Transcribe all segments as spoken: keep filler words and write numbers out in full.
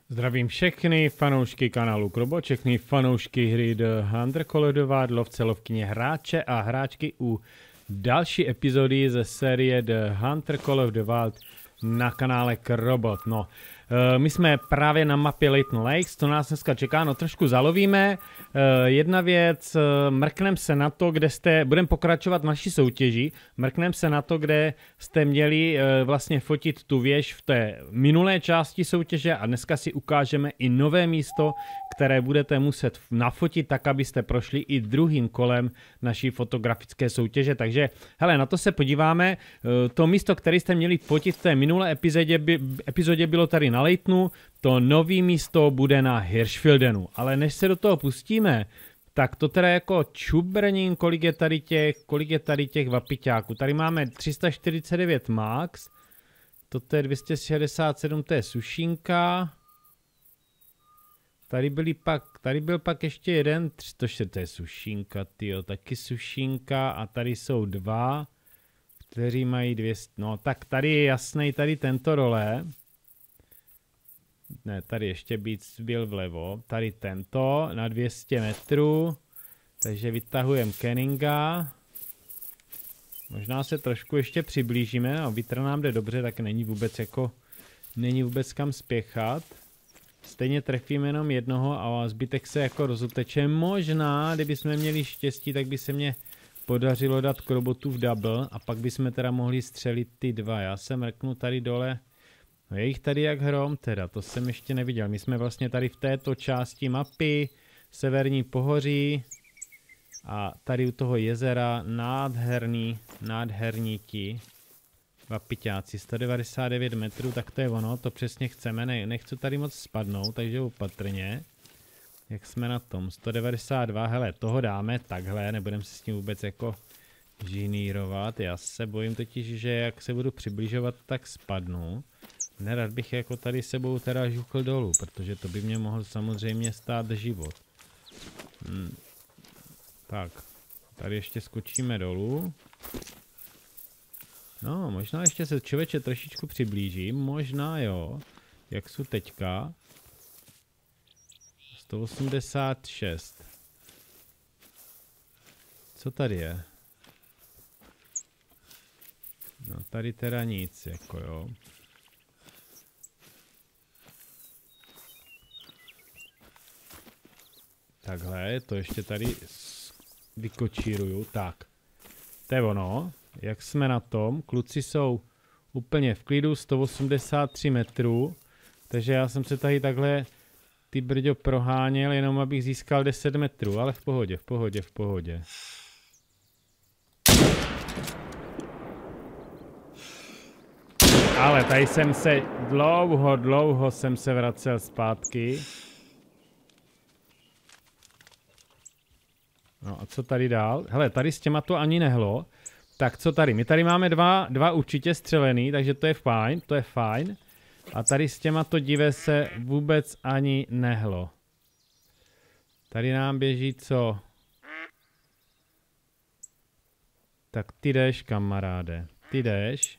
Zdravím všechny fanoušky kanálu Krobo, všechny fanoušky hry The Hunter Koledová, lovce, lovkyně, hráče a hráčky u další epizody ze série The Hunter Call of the Wild na kanále Krobot. No, my jsme právě na mapě Layton Lakes, co nás dneska čeká, no trošku zalovíme. Jedna věc, mrknem se na to, kde jste, budeme pokračovat v naší soutěži, mrknem se na to, kde jste měli vlastně fotit tu věž v té minulé části soutěže a dneska si ukážeme i nové místo, které budete muset nafotit tak, abyste prošli i druhým kolem naší fotografické soutěže. Takže hele, na to se podíváme. To místo, které jste měli fotit v té minulé epizodě, by, epizodě bylo tady na Laytonu, to nový místo bude na Hirschfieldenu. Ale než se do toho pustíme, tak to teda jako čubrním, kolik je tady těch, kolik je tady těch vapiťáků. Tady máme tři sta čtyřicet devět max, toto je dvě stě šedesát sedm, to je sušinka. Tady byli pak, tady byl pak ještě jeden, tři sta čtyřicet, to je sušinka, tyjo, taky sušinka a tady jsou dva, kteří mají dvě stě, no tak tady je jasný, tady tento role. Ne, tady ještě víc byl vlevo, tady tento na dvě stě metrů, takže vytahujeme Kenninga. Možná se trošku ještě přiblížíme, a vítr nám jde dobře, tak není vůbec jako, není vůbec kam spěchat. Stejně trefíme jenom jednoho a zbytek se jako rozuteče. Možná, kdyby jsme měli štěstí, tak by se mě podařilo dát k robotu v double a pak bychom teda mohli střelit ty dva. Já se mrknu tady dole. No je jich tady jak hrom teda, to jsem ještě neviděl. My jsme vlastně tady v této části mapy, severní pohoří a tady u toho jezera nádherný, nádherní ti vapiťáci, sto devadesát devět metrů, tak to je ono, to přesně chceme, ne, nechci tady moc spadnout, takže opatrně. Jak jsme na tom, sto devadesát dva, hele, toho dáme takhle, nebudeme se s tím vůbec jako žinírovat, já se bojím totiž, že jak se budu přibližovat, tak spadnu. Nerad bych jako tady sebou teda žukl dolů, protože to by mě mohl samozřejmě stát život. Hmm. Tak, tady ještě skočíme dolů. No, možná ještě se člověče trošičku přiblížím, možná jo, jak jsou teďka. sto osmdesát šest. Co tady je? No tady teda nic, jako jo. Takhle, to ještě tady vykočíruju, tak. To je ono. Jak jsme na tom, kluci jsou úplně v klidu, sto osmdesát tři metrů, takže já jsem se tady takhle ty brďo proháněl, jenom abych získal deset metrů, ale v pohodě, v pohodě, v pohodě. Ale tady jsem se dlouho, dlouho jsem se vracel zpátky. No a co tady dál? Hele, tady s těma to ani nehlo. Tak co tady? My tady máme dva, dva určitě střelený, takže to je fajn, to je fajn. A tady s těma to divé se vůbec ani nehlo. Tady nám běží co? Tak ty jdeš, kamaráde. Ty jdeš.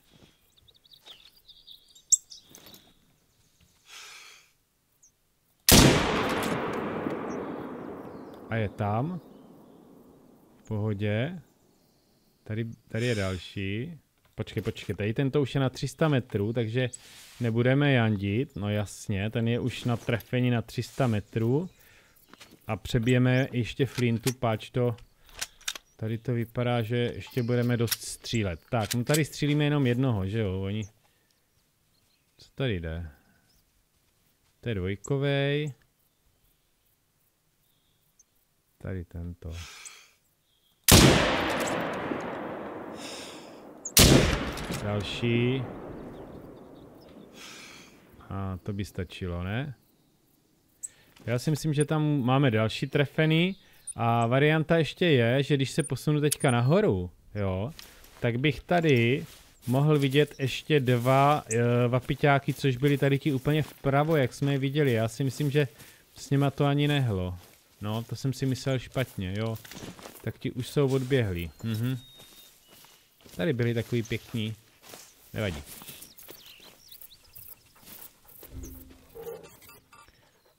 A je tam. V pohodě. Tady, tady je další. Počkej, počkej, tady tento už je na tři sta metrů, takže nebudeme jandit. No jasně, ten je už na trefení na tři sta metrů. A přebijeme ještě flintu, páč to. Tady to vypadá, že ještě budeme dost střílet. Tak, no tady střílíme jenom jednoho, že jo, oni. Co tady jde? To je dvojkovej. Tady tento. Další. A to by stačilo, ne? Já si myslím, že tam máme další trefený. A varianta ještě je, že když se posunu teďka nahoru, jo, tak bych tady mohl vidět ještě dva e, vapiťáky, což byly tady ti úplně vpravo, jak jsme je viděli. Já si myslím, že s nima to ani nehlo. No, to jsem si myslel špatně, jo. Tak ti už jsou odběhlí. Mhm. Tady byli takový pěkní. Nevadí.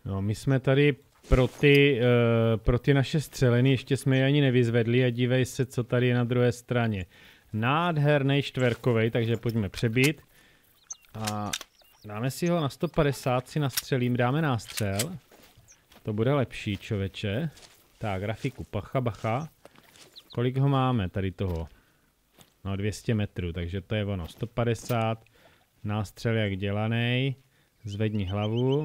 No, my jsme tady pro ty, uh, pro ty naše střeleny, ještě jsme je ani nevyzvedli a dívej se, co tady je na druhé straně. Nádherný čtverkovej, takže pojďme přebít. A dáme si ho na sto padesát, si nastřelím, dáme nástřel. To bude lepší, člověče. Tak, grafiku, pacha, bacha. Kolik ho máme tady toho? No, dvě stě metrů, takže to je ono. sto padesát, nástřel jak dělaný. Zvedni hlavu.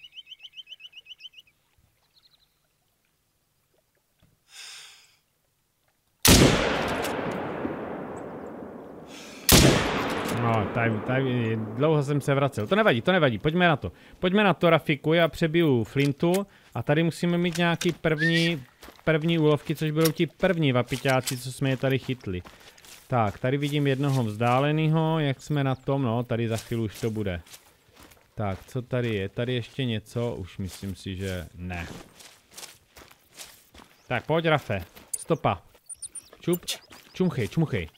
No, tady, tady, dlouho jsem se vracel. To nevadí, to nevadí, pojďme na to. Pojďme na to, Rafiku, já přebiju flintu a tady musíme mít nějaký první, první úlovky, což budou ti první vapiťáci, co jsme je tady chytli. Tak, tady vidím jednoho vzdáleného, jak jsme na tom, no, tady za chvíli už to bude. Tak, co tady je? Tady ještě něco, už myslím si, že ne. Tak, pojď, Rafe, stopa. Čup, čumchej, čumchej.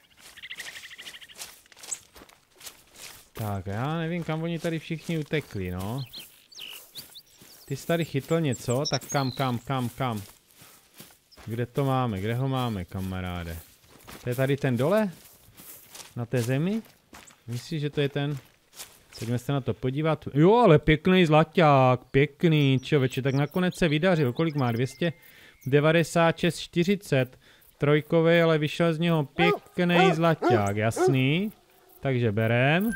Tak, já nevím, kam oni tady všichni utekli, no. Ty jsi tady chytl něco, tak kam, kam, kam, kam. Kde to máme, kde ho máme, kamaráde? To je tady ten dole? Na té zemi? Myslíš, že to je ten? Pojďme se na to podívat. Jo, ale pěkný zlaťák, pěkný, člověče, tak nakonec se vydařil. Kolik má? dvě stě devadesát šest čtyřicet. Trojkový, ale vyšel z něho pěkný zlaťák, jasný. Takže berem.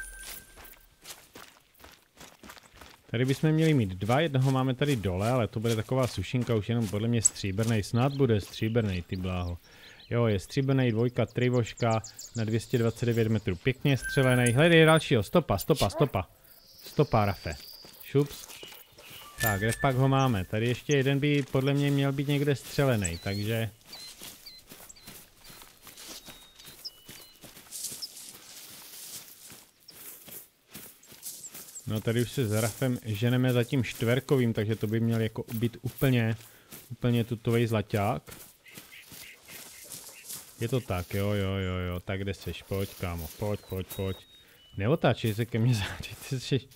Tady bychom měli mít dva, jednoho máme tady dole, ale to bude taková sušinka, už jenom podle mě stříbrnej, snad bude stříbrnej, ty bláho. Jo, je stříbrnej, dvojka, trivoška na dvě stě dvacet devět metrů, pěkně střelený. Hledej dalšího, stopa, stopa, stopa. Stopa, Rafe. Šups. Tak, kde pak ho máme? Tady ještě jeden by podle mě měl být někde střelený, takže... No tady už se s Rafem ženeme za tím čtverkovým, takže to by měl jako být úplně, úplně tutovej zlaťák. Je to tak, jo, jo, jo, jo, tak kde seš, pojď, kámo, pojď, pojď, pojď. Neotáčej se ke mně zářit, ty seš...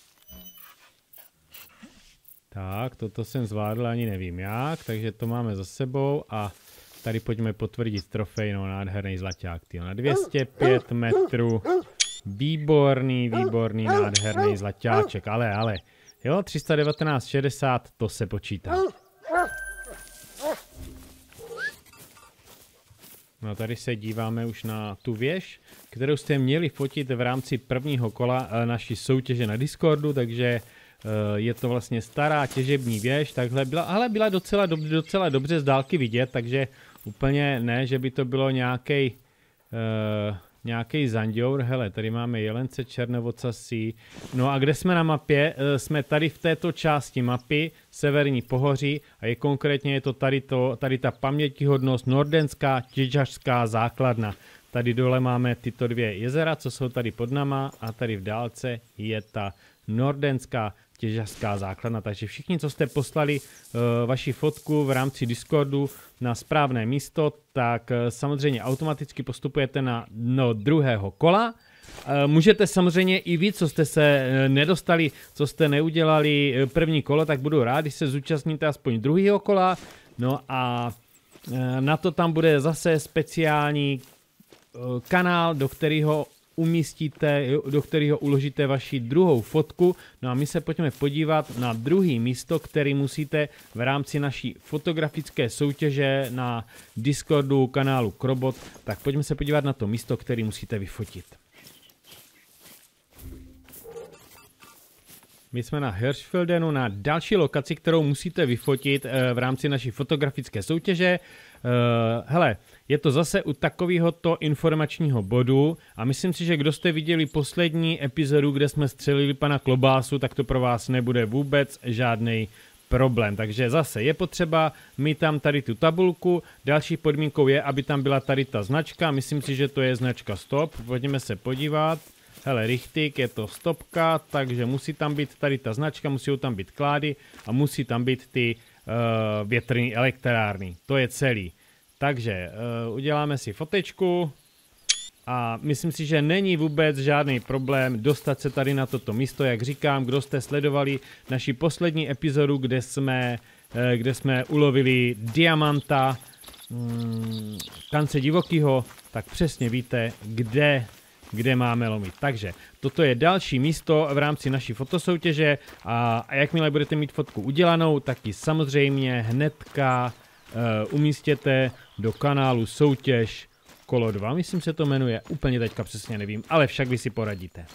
Tak, toto jsem zvládl, ani nevím jak, takže to máme za sebou a tady pojďme potvrdit trofej, no nádherný zlaťák, tyjo, na dvě stě pět metrů. Výborný, výborný, nádherný zlaťáček, ale, ale, jo, tři sta devatenáct šedesát, to se počítá. No tady se díváme už na tu věž, kterou jste měli fotit v rámci prvního kola naší soutěže na Discordu, takže je to vlastně stará těžební věž, takhle byla, ale byla docela, do, docela dobře z dálky vidět, takže úplně ne, že by to bylo nějaký uh, nějaký zanděur. Hele, tady máme jelence černovocasí. No a kde jsme na mapě? Uh, jsme tady v této části mapy, severní pohoří, a je konkrétně je to tady, to, tady ta pamětihodnost Nordenská těžařská základna. Tady dole máme tyto dvě jezera, co jsou tady pod náma, a tady v dálce je ta Nordenská těžařská základna. Takže všichni, co jste poslali uh, vaši fotku v rámci Discordu na správné místo, tak uh, samozřejmě automaticky postupujete na no, druhého kola. Uh, můžete samozřejmě i vy, co jste se uh, nedostali, co jste neudělali uh, první kolo, tak budu rád, když se zúčastníte aspoň druhého kola. No a uh, na to tam bude zase speciální uh, kanál, do kterého umístíte, do kterého uložíte vaši druhou fotku. No a my se pojďme podívat na druhý místo, který musíte v rámci naší fotografické soutěže na Discordu kanálu Krobot. Tak pojďme se podívat na to místo, který musíte vyfotit. My jsme na Hirschfeldenu, na další lokaci, kterou musíte vyfotit v rámci naší fotografické soutěže. Hele, je to zase u takovéhoto informačního bodu a myslím si, že kdo jste viděli poslední epizodu, kde jsme střelili pana Klobásu, tak to pro vás nebude vůbec žádný problém. Takže zase je potřeba mít tam tady tu tabulku. Další podmínkou je, aby tam byla tady ta značka. Myslím si, že to je značka stop. Pojďme se podívat. Hele, richtig, je to stopka, takže musí tam být tady ta značka, musí tam být klády a musí tam být ty uh, větrné elektrárny. To je celý. Takže uh, uděláme si fotečku. A myslím si, že není vůbec žádný problém dostat se tady na toto místo, jak říkám, kdo jste sledovali naši poslední epizodu, kde jsme, kde jsme ulovili diamanta, hmm, kance divokýho, tak přesně víte, kde, kde máme lomit. Takže toto je další místo v rámci naší fotosoutěže a, a jakmile budete mít fotku udělanou, tak ji samozřejmě hnedka uh, umístěte do kanálu soutěž kolo dva, myslím se to jmenuje, úplně teďka přesně nevím, ale však vy si poradíte.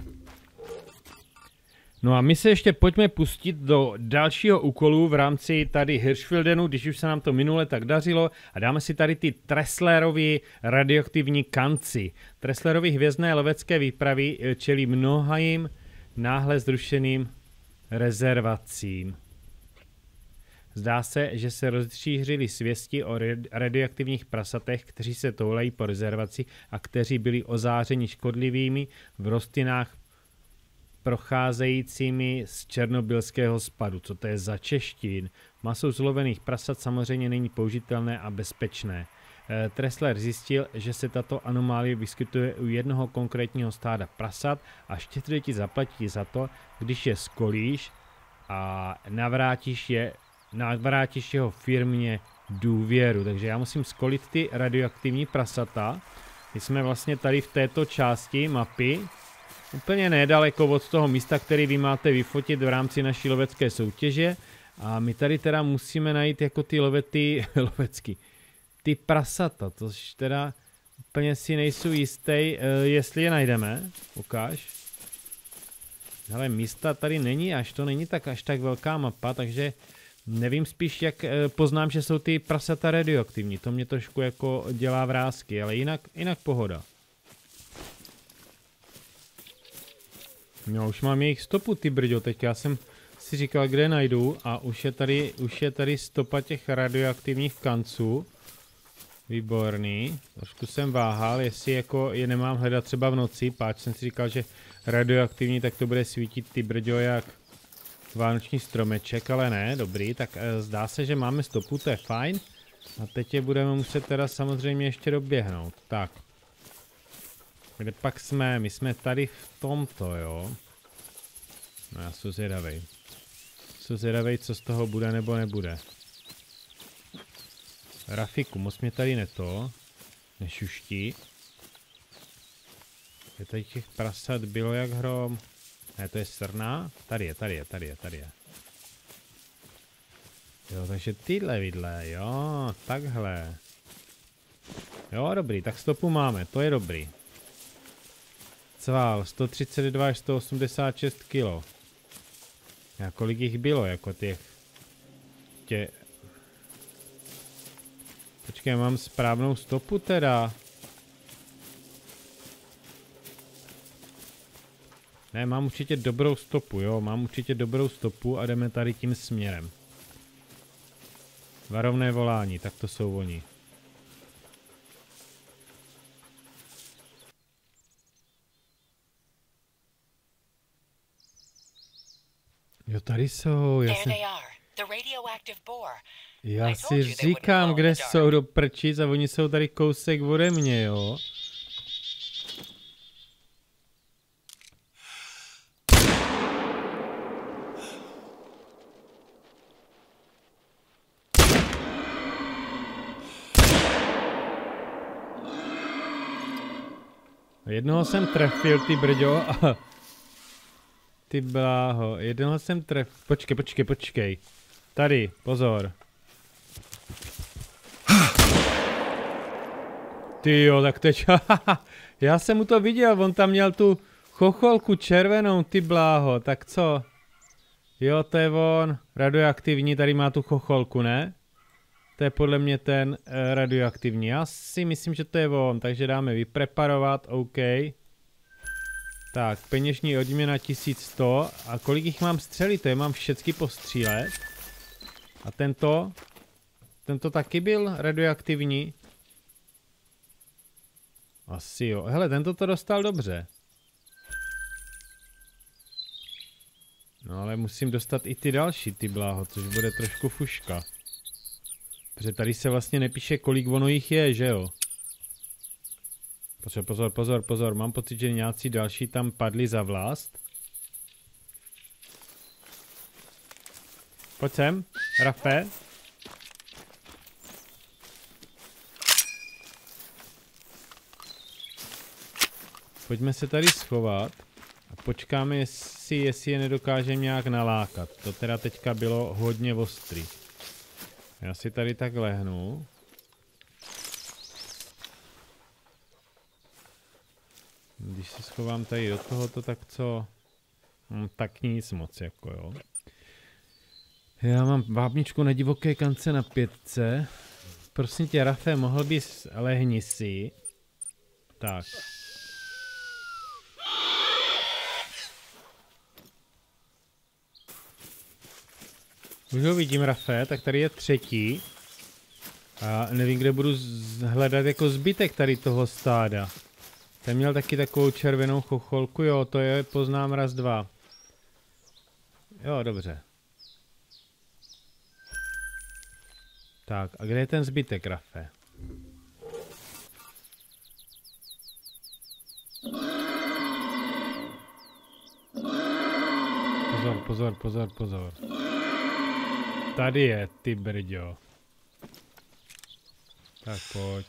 No a my se ještě pojďme pustit do dalšího úkolu v rámci tady Hirschfeldenu, když už se nám to minule tak dařilo, a dáme si tady ty Tresslerovy radioaktivní kanci. Tresslerovy hvězdné lovecké výpravy čelí mnohým náhle zrušeným rezervacím. Zdá se, že se rozšířily svěsti o radioaktivních prasatech, kteří se toulají po rezervaci a kteří byli ozářeni škodlivými v rostlinách procházejícími z černobylského spadu. Co to je za češtin? Maso zlovených prasat samozřejmě není použitelné a bezpečné. E, Tressler zjistil, že se tato anomálie vyskytuje u jednoho konkrétního stáda prasat a štědře ti zaplatí za to, když je skolíš a navrátíš je navrátíš jeho firmě důvěru. Takže já musím skolit ty radioaktivní prasata. My jsme vlastně tady v této části mapy, úplně nedaleko od toho místa, který vy máte vyfotit v rámci naší lovecké soutěže. A my tady teda musíme najít jako ty lovety, lovecky, ty prasata, tož teda úplně si nejsou jistý, jestli je najdeme. Ukáž. Ale místa tady není až, to není tak až tak velká mapa, takže nevím spíš, jak poznám, že jsou ty prasata radioaktivní. To mě trošku jako dělá vrásky, ale jinak, jinak pohoda. No, už mám jejich stopu, ty brďo, teď já jsem si říkal, kde najdu a už je tady, už je tady stopa těch radioaktivních kanců. Výborný. Trošku jsem váhal, jestli jako je nemám hledat třeba v noci, páč jsem si říkal, že radioaktivní, tak to bude svítit, ty brďo, jak vánoční stromeček, ale ne, dobrý, tak e, zdá se, že máme stopu, to je fajn. A teď je budeme muset teda samozřejmě ještě doběhnout. Tak. Kde pak jsme? My jsme tady v tomto, jo. No já jsem zvědavej. Jsem zvědavej, co z toho bude nebo nebude. Rafiku, moc mě tady neto. Nešuští. Je tady těch prasat bylo jak hrom. Ne, to je srna. Tady je, tady je, tady je, tady je. Jo, takže tyhle vidle, jo, takhle. Jo, dobrý, tak stopu máme, to je dobrý. Cval, sto třicet dva až sto osmdesát šest kilo. A kolik jich bylo, jako těch... Tě... Počkej, mám správnou stopu teda. Ne, mám určitě dobrou stopu, jo, mám určitě dobrou stopu a jdeme tady tím směrem. Varovné volání, tak to jsou oni. Jo, tady jsou, já si, já si říkám, kde jsou do prčic a oni jsou tady kousek ode mě, jo. Jednoho jsem trefil, ty brďo, a... Ty bláho, jednoho jsem trefil, počkej, počkej, počkej. Tady, pozor. Ty jo, tak teď, já jsem mu to viděl, on tam měl tu chocholku červenou, ty bláho, tak co? Jo, to je on, radioaktivní, tady má tu chocholku, ne? To je podle mě ten uh, radioaktivní. Já si myslím, že to je on, takže dáme vypreparovat, OK. Tak, peněžní odměna tisíc sto. A kolik jich mám střelit? To je mám všechny postřílet. A tento? Tento taky byl radioaktivní? Asi jo. Hele, tento to dostal dobře. No ale musím dostat i ty další, ty bláho, což bude trošku fuška. Protože tady se vlastně nepíše, kolik ono jich je, že jo? Pozor, pozor, pozor, pozor, mám pocit, že nějací další tam padli za vlast. Pojď sem, Rafe. Pojďme se tady schovat a počkáme, jestli, jestli je nedokážeme nějak nalákat. To teda teďka bylo hodně ostrý. Já si tady tak lehnu. Když se schovám tady do tohoto, tak co? Hm, tak nic moc, jako jo. Já mám vábničku na divoké kance na pětce. Prosím tě, Rafe, mohl bys lehni si. Tak. Už ho vidím, Rafe, tak tady je třetí. A nevím, kde budu hledat jako zbytek tady toho stáda. Ten měl taky takovou červenou chocholku, jo, to je, poznám raz, dva. Jo, dobře. Tak, a kde je ten zbytek, Rafe? Pozor, pozor, pozor, pozor. Tady je, ty brďo. Tak pojď.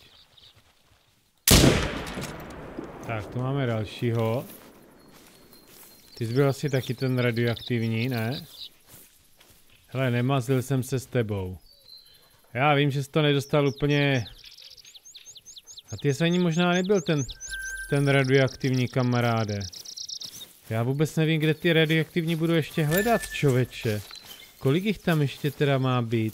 Tak, tu máme dalšího. Ty jsi byl asi taky ten radioaktivní, ne? Hele, nemazlil jsem se s tebou. Já vím, že jsi to nedostal úplně... A ty jsi ani možná nebyl ten, ten radioaktivní, kamaráde. Já vůbec nevím, kde ty radioaktivní budu ještě hledat, člověče. Kolik jich tam ještě teda má být?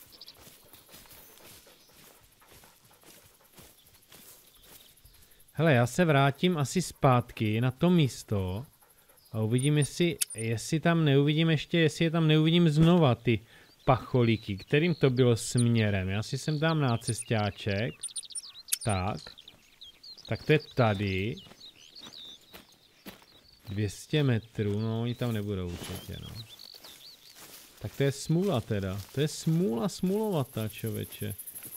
Hele, já se vrátím asi zpátky na to místo a uvidím, jestli, jestli tam neuvidím ještě, jestli je tam neuvidím znova ty pacholíky, kterým to bylo směrem. Já si sem dám nácestáček. Tak. Tak to je tady. dvě stě metrů, no oni tam nebudou určitě, no. Tak to je smůla teda. To je smůla smůlovatá, člověče.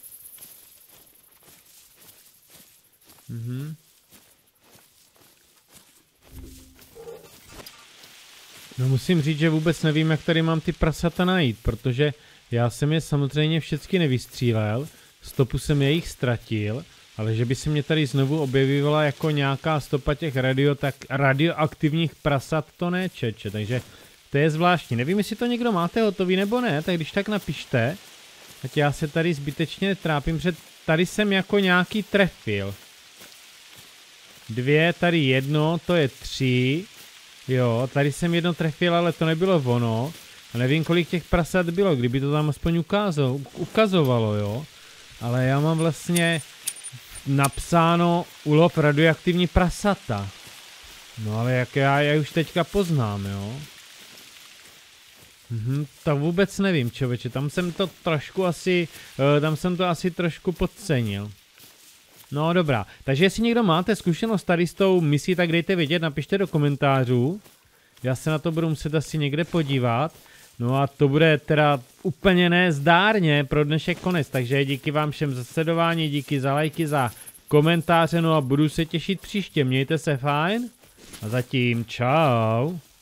Mhm. No musím říct, že vůbec nevím, jak tady mám ty prasata najít, protože já jsem je samozřejmě všechny nevystřílel, stopu jsem je jich ztratil, ale že by se mě tady znovu objevovala jako nějaká stopa těch radio, tak radioaktivních prasat, to ne, čeče, takže to je zvláštní. Nevím, jestli to někdo máte hotový nebo ne, tak když tak napište, ať já se tady zbytečně netrápím, protože tady jsem jako nějaký trefil. Dvě, tady jedno, to je tři. Jo, tady jsem jedno trefil, ale to nebylo ono. A nevím, kolik těch prasat bylo, kdyby to tam aspoň ukázo, ukazovalo, jo. Ale já mám vlastně napsáno ulov radioaktivní prasata. No ale jak já je už teďka poznám, jo. Mhm, to vůbec nevím, člověče, tam jsem to trošku asi, tam jsem to asi trošku podcenil. No dobrá, takže jestli někdo máte zkušenost tady s tou misí, tak dejte vědět, napište do komentářů. Já se na to budu muset asi někde podívat. No a to bude teda úplně nezdárně pro dnešek konec, takže díky vám všem za sledování, díky za lajky, za komentáře, no a budu se těšit příště, mějte se fajn a zatím čau.